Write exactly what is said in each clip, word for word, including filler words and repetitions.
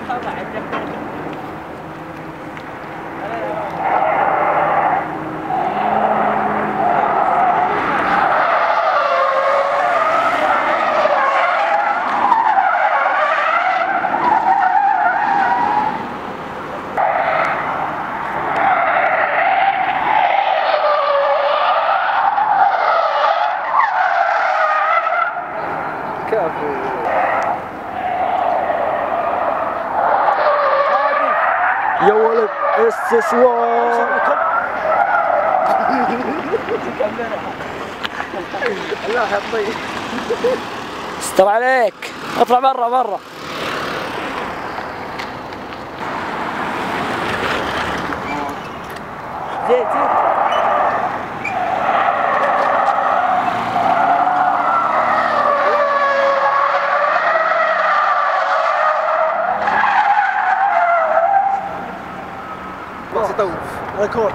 كفو. يا ولد استسوار. لا حطي. استر عليك. اطلع برا برا. زيت زيت. راس يطوف ركور.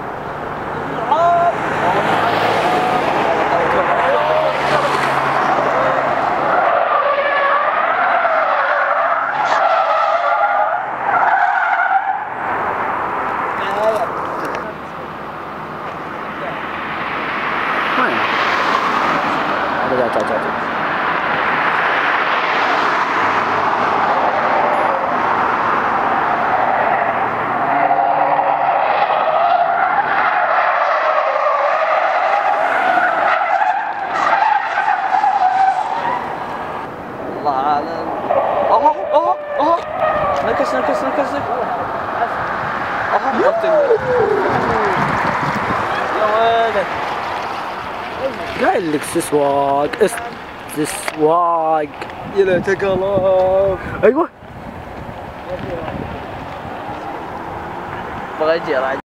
وين؟ رجعت رجعت. الله اعلم. اوه اوه اوه نكس نكس نكس. اوه يا ولد. قايل لك استسواق استسواق. يا ليت قلب. ايوه. بغى اجي